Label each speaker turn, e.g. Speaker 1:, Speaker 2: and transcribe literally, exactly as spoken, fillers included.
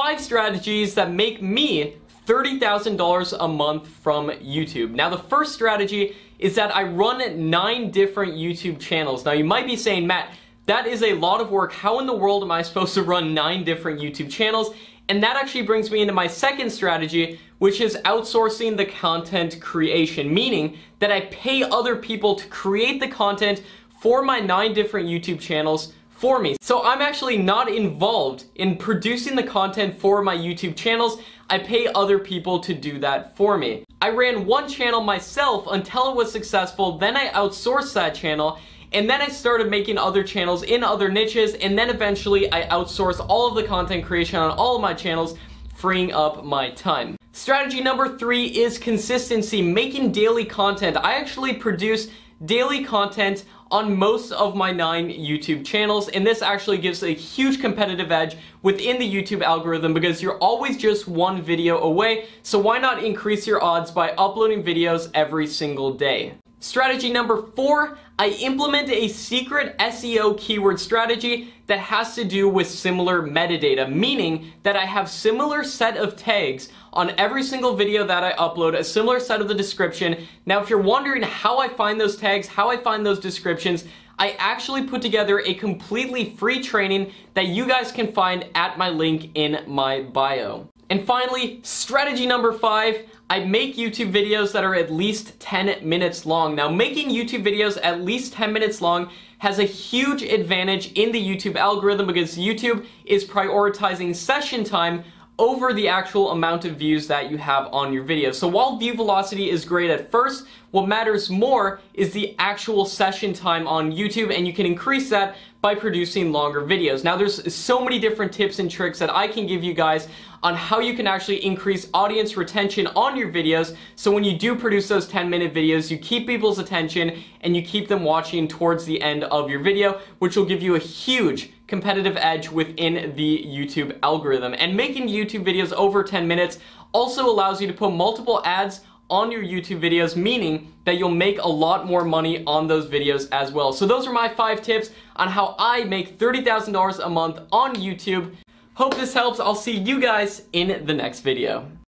Speaker 1: five strategies that make me thirty thousand dollars a month from YouTube. Now the first strategy is that I run nine different YouTube channels. Now you might be saying, Matt, that is a lot of work. How in the world am I supposed to run nine different YouTube channels? And that actually brings me into my second strategy, which is outsourcing the content creation, meaning that I pay other people to create the content for my nine different YouTube channels for me. So I'm actually not involved in producing the content for my YouTube channels. I pay other people to do that for me. I ran one channel myself until it was successful, then I outsourced that channel, and then I started making other channels in other niches, and then eventually I outsourced all of the content creation on all of my channels, freeing up my time. Strategy number three is consistency, making daily content. I actually produce daily content on most of my nine YouTube channels, and this actually gives a huge competitive edge within the YouTube algorithm because you're always just one video away, so why not increase your odds by uploading videos every single day? Strategy number four, I implement a secret S E O keyword strategy that has to do with similar metadata, meaning that I have similar set of tags on every single video that I upload, a similar set of the description. Now, if you're wondering how I find those tags, how I find those descriptions, I actually put together a completely free training that you guys can find at my link in my bio. And finally, strategy number five, I make YouTube videos that are at least ten minutes long. Now, making YouTube videos at least ten minutes long has a huge advantage in the YouTube algorithm because YouTube is prioritizing session time over the actual amount of views that you have on your video. So while view velocity is great at first, what matters more is the actual session time on YouTube, and you can increase that by producing longer videos. Now there's so many different tips and tricks that I can give you guys on how you can actually increase audience retention on your videos, so when you do produce those ten minute videos, you keep people's attention and you keep them watching towards the end of your video, which will give you a huge competitive edge within the YouTube algorithm. And making YouTube videos over ten minutes also allows you to put multiple ads on your YouTube videos, meaning that you'll make a lot more money on those videos as well. So those are my five tips on how I make thirty thousand dollars a month on YouTube. Hope this helps. I'll see you guys in the next video.